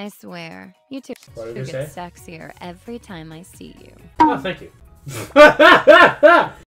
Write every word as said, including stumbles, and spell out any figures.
I swear, you two What did you get say? sexier every time I see you. Oh, thank you.